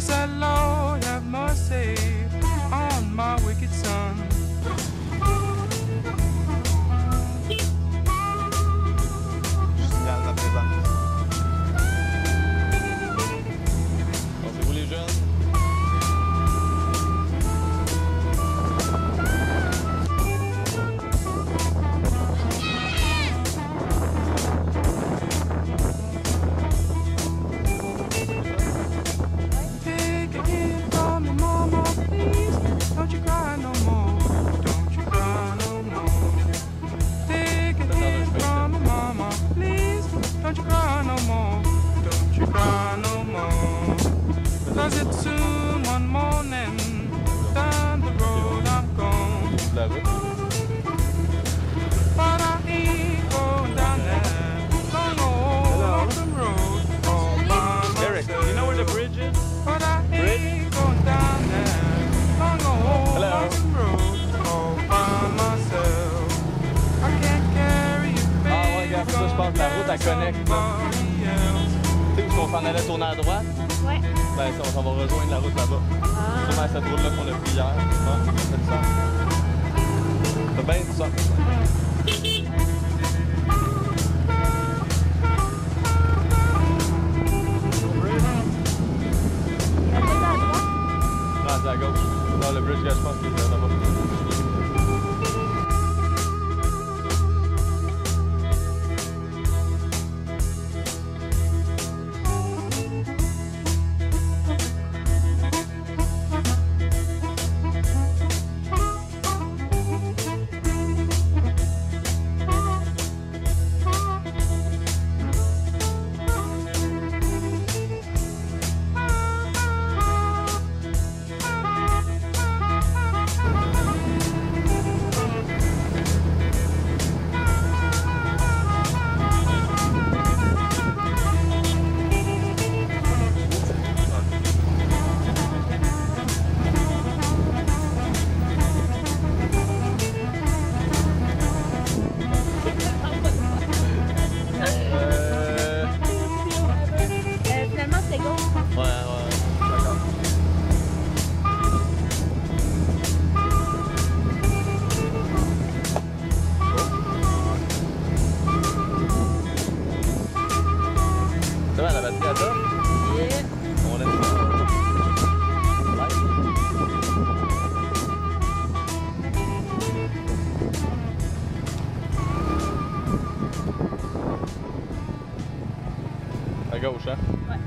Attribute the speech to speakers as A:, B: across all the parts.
A: said, Lord, have mercy on my wicked son.
B: Je signale ma présence. Pensez-vous les jeunes?
A: Cause it's soon one morning, down the road I'm gone. But I ain't going down that long old road all by myself.
B: Eric, you know where the bridge is?
A: But I ain't going down that long old road all by myself. I can't carry you, baby.
B: Ah ouais, regarde, ça, je pense que la route, elle connecte. Tu sais où on s'en allait tourner à droite?
C: Ouais.
B: Ben ça, on va rejoindre la route là-bas. Sûrement cette route-là qu'on a pris hier. Non, c'est ça. C'est bien ça. Non, c'est à gauche. Non, le bridge, je pense qu'il est là-bas. Ça va, la batterie à top?
C: Yeah.
B: On laisse ça. À gauche, hein?
C: Ouais.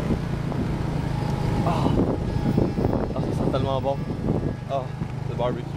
B: Ah, ça sent tellement bon. Ah, le barbecue.